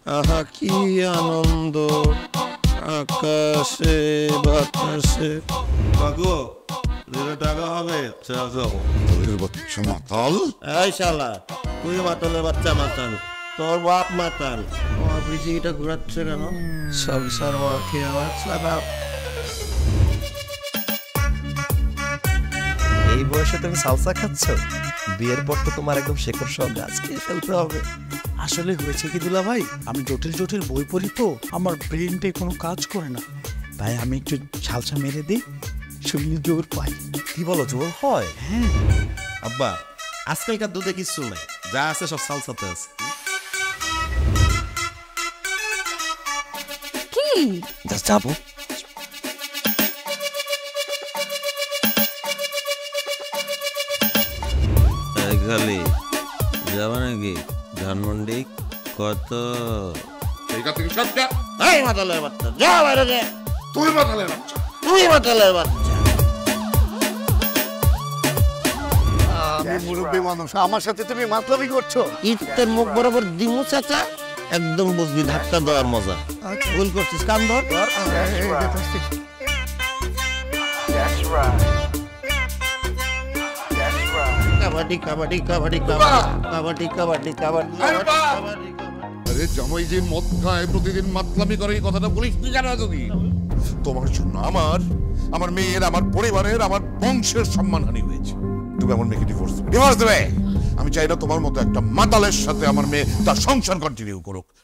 আহা কি আনন্দ আকাশে বাতাসে। কাকু টাকা হবে বাচ্চা মাতাল। এই শালা তুই মাতালের বাচ্চা মাতাল, তোর বাপ মাতাল। পৃথিবীটা ঘুরাচ্ছে কেন? সংসার এই বয়সে তুমি সালসা খাচ্ছ? বিয়ের পর তো তোমার একদম শেকড় সব গাছ খেয়ে ফেলতে হবে। আসলে হয়েছে কি দুলা ভাই, আমি জটিল জটিল বই পড়ি তো আমার ব্রেনটাই কোনো কাজ করে না, তাই আমি একটু ঝালসা মেরে দিই, শরীরে জোর পাই। কি বলো, জোর হয়? হ্যাঁ আব্বা, আজকালকার দুধে কিছু নাই, যা আছে সব সালসাতে আছে। কি জাস্ট যাবো। খালি যাবা নাকি ধানমন্ডি? কত? এই মাতালের বাচ্চা যা বাইরে যা। তুই মাতালের বাচ্চা, তুই মাতালের বাচ্চা। মুরব্বী মানুষ, আমার সাথে তুমি মাতলামি করছো? ইফতার মুখ বরাবর দিমু চাচা, একদম বুঝবি ধাক্কা দেওয়ার মজা। ভুল করছিস, কান ধর। কাবাডি কাবাডি কাবাডি কাবাডি কাবাডি কাবাডি। আরে জামাই যে মদ খায়, প্রতিদিন মাতলামি করে, এই কথাটা বলিস তুই কেন এতদিন? তোমার জন্য আমার মেয়ের, আমার পরিবারের, আমার বংশের সম্মানহানি হয়েছে। তুমি আমার মেয়েকে ডিভোর্স দেবে। আমি চাই না তোমার মতো একটা মাতালের সাথে আমার মেয়ে তার সংসার কন্টিনিউ করুক।